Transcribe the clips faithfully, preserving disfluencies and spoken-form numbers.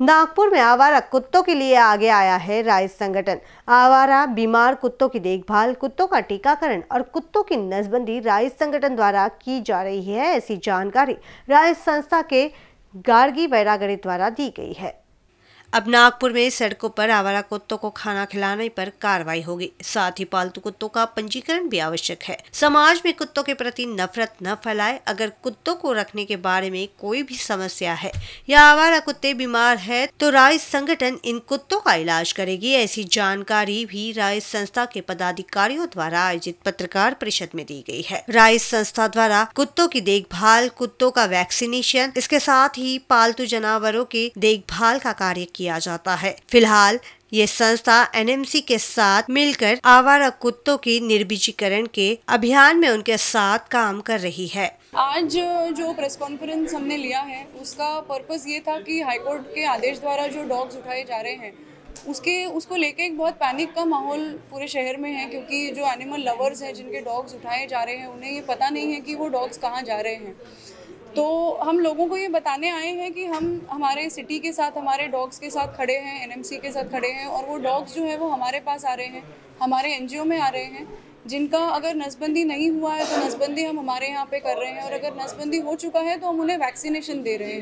नागपुर में आवारा कुत्तों के लिए आगे आया है राइज संगठन। आवारा बीमार कुत्तों की देखभाल, कुत्तों का टीकाकरण और कुत्तों की नसबंदी राइज संगठन द्वारा की जा रही है। ऐसी जानकारी राइज संस्था के गार्गी बैरागड़ी द्वारा दी गई है। अब नागपुर में सड़कों पर आवारा कुत्तों को खाना खिलाने पर कार्रवाई होगी। साथ ही पालतू कुत्तों का पंजीकरण भी आवश्यक है। समाज में कुत्तों के प्रति नफरत न फैलाए। अगर कुत्तों को रखने के बारे में कोई भी समस्या है या आवारा कुत्ते बीमार है तो राइज संगठन इन कुत्तों का इलाज करेगी। ऐसी जानकारी भी राइज संस्था के पदाधिकारियों द्वारा आयोजित पत्रकार परिषद में दी गई है। राइज संस्था द्वारा कुत्तों की देखभाल, कुत्तों का वैक्सीनेशन, इसके साथ ही पालतू जानवरों की देखभाल का कार्य किया जाता है। फिलहाल ये संस्था एन एम सी के साथ मिलकर आवारा कुत्तों की निर्बीजीकरण के अभियान में उनके साथ काम कर रही है। आज जो प्रेस कॉन्फ्रेंस हमने लिया है उसका पर्पस ये था कि हाईकोर्ट के आदेश द्वारा जो डॉग्स उठाए जा रहे हैं उसके उसको लेके एक बहुत पैनिक का माहौल पूरे शहर में है, क्योंकि जो एनिमल लवर्स हैं जिनके डॉग्स उठाए जा रहे हैं उन्हें ये पता नहीं है कि वो डॉग्स कहाँ जा रहे हैं। तो हम लोगों को ये बताने आए हैं कि हम हमारे सिटी के साथ, हमारे डॉग्स के साथ खड़े हैं, एन एम सी के साथ खड़े हैं, और वो डॉग्स जो है वो हमारे पास आ रहे हैं, हमारे एन जी ओ में आ रहे हैं। जिनका अगर नसबंदी नहीं हुआ है तो नसबंदी हम हमारे यहाँ पे कर रहे हैं, और अगर नसबंदी हो चुका है तो हम उन्हें वैक्सीनेशन दे रहे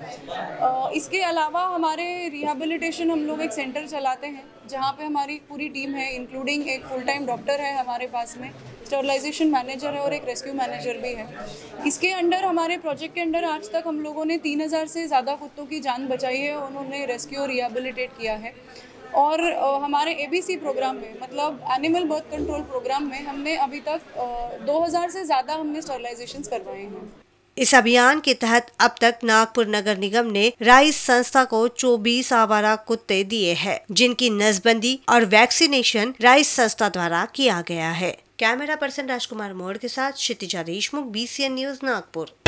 हैं। इसके अलावा हमारे रिहेबिलिटेशन हम लोग एक सेंटर चलाते हैं जहाँ पे हमारी पूरी टीम है, इंक्लूडिंग एक फुल टाइम डॉक्टर है हमारे पास में, स्टरलाइजेशन मैनेजर है और एक रेस्क्यू मैनेजर भी है। इसके अंडर, हमारे प्रोजेक्ट के अंडर आज तक हम लोगों ने तीन हज़ार से ज़्यादा कुत्तों की जान बचाई है, उन्होंने रेस्क्यू और रिहेबिलिटेट किया है। और हमारे ए बी सी प्रोग्राम में, मतलब एनिमल बर्थ कंट्रोल प्रोग्राम में, हमने अभी तक दो हज़ार से ज़्यादा हमने स्टरलाइजेशंस करवाए हैं। इस अभियान के तहत अब तक नागपुर नगर निगम ने राइज संस्था को चौबीस आवारा कुत्ते दिए हैं, जिनकी नसबंदी और वैक्सीनेशन राइज संस्था द्वारा किया गया है। कैमरा पर्सन राजकुमार मोड़ के साथ Kshitija Deshmukh, B C N news, Nagpur.